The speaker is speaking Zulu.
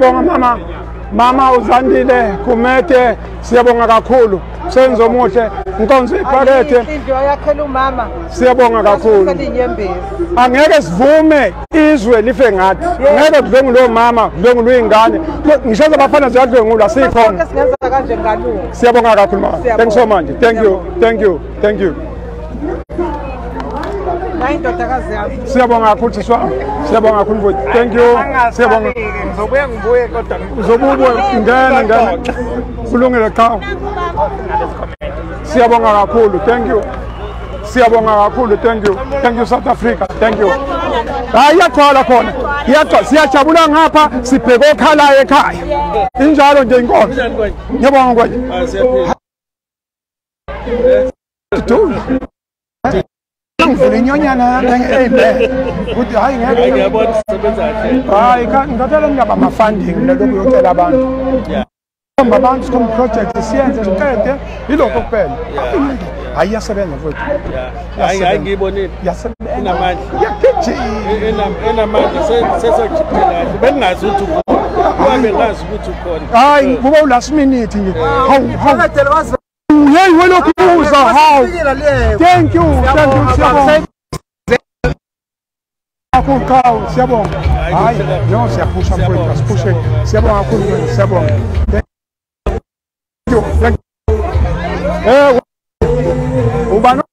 Siyabonga mama uZandile Kumete, siyabonga kakhulu. Senzo muhle inkonzo iphakethe. Indlu yakhela umama. Siyabonga kakhulu. Angeke sivume izwe life ngathi. Ngeke kudlwengulwe mama, kudlwengulwe ingane. Ngisho abafana ziyadlwengulwa sikhona. Singenza kanje ngalungu. Siyabonga kakhulu mama. Thank you so much. Thank you. Siyabonga kakhulu siswa. Siyabonga kakhulu mfowethu. Thank you. Siyabonga. Ngizobuya ngibuye kodwa uzobubuya ngena. Kulungile cha. Siyabonga kakhulu. Thank you. Siyabonga kakhulu. Thank you South Africa. Thank you. Iyaqala khona. Siyajabula ngapha sibheke okhala ekhaya. Injalo nje inkonzo. Ngiyabonga kwaje. Ngivule inyonyana ngeke ukuthi hayi ngeke ngiyabona usebenza kahle. Hayi ngidatela ngiyaba ama funding lokho yocela abantu. Abantu sikhom project siyenze siqede ilokho kuphela. Hayi yasebenza mfowethu. Hayi ngiyibonile. Yasebenza. Inamandla. Yakhithi. Enamandla sesojikela. Bengazi ukuthi bengazi ukuthi ukhona. Hayi kuba last minute nje. Hawu. Hey, we're not close the house. Thank you. Siyabonga. Siyabonga. Hayi, no siyapusha mfowethu, asipushe. Siyabonga kakhulu, siyabonga. Thank you. Ubani